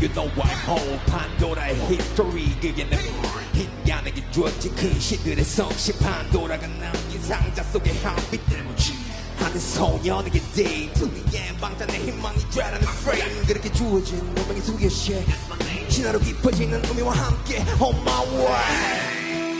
you know why hold 판도라의 history 그게 내 힘야내게 주었지 큰 시들의 성실 판도라가 남긴 상자 속의 한빛 하는 소년에게 day to the end 방탄의 희망이 죄라는 frame 그렇게 주어진 운명의 수개시 신화로 깊어지는 의미와 함께 on my way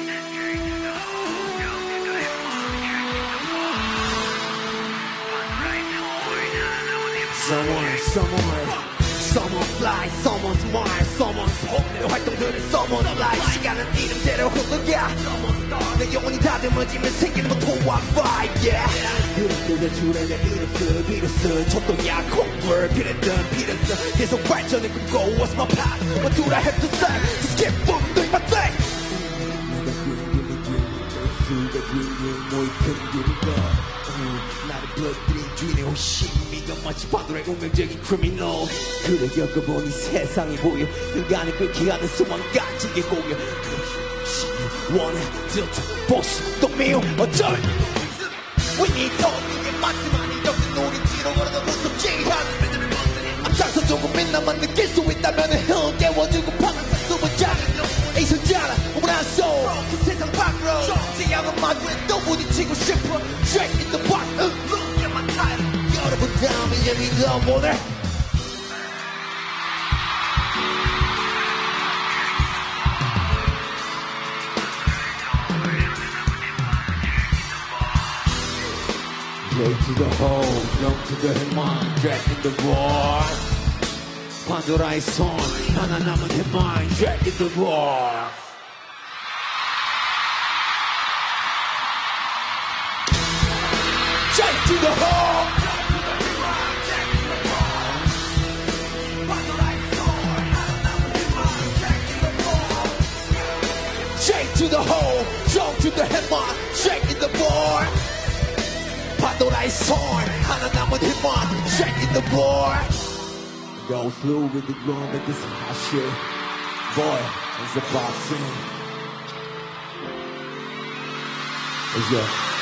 Someone fly, someone's smart, someone's hope 내 활동들은 someone's life 시간은 이름대로 흘러가 내 영혼이 다듬어지면 생기는 뭐 도와 fight yeah 그릇들의 줄에 내 이름 비로스 초동야 콩불 비랬던 비렸어 계속 발전을 꿈꿔 What's my path? What do I have to say? Just keep on doing my thing 내가 그린 수가 그린 너의 큰 그림과 나를 불러들인 주인의 호심이가 마치 판도라의 운명적인 criminal 그래 겪어보니 세상이 보여 인간을 끓게 하는 소망까지 고여 원해 듣자 복수도 미워 어쩔 We need talk 이게 맞지만 이렇게 우리 뒤로 걸어가 무섭지한 앞장서 조금은 나만 느낄 수 있다면 형 깨워주고 방황할 수 없잖아 이 손자라 오늘 안 쏘 그 세상 밖으로 지향은 마주에 또 부딪히고 싶어 Straight in the box Look at my title 여러분 다음에 여기가 오늘 Go to the hole, jump to the headline, drag in the war 판도라의 손 하나 남은 headline, drag in the war Straight to the hole Straight to the hole, jump to the headline, drag in the war 판도라의 손 하나 남은 힘만 Shake in the board Go through with the ground at this hot shit Boy, it's a boxing It's your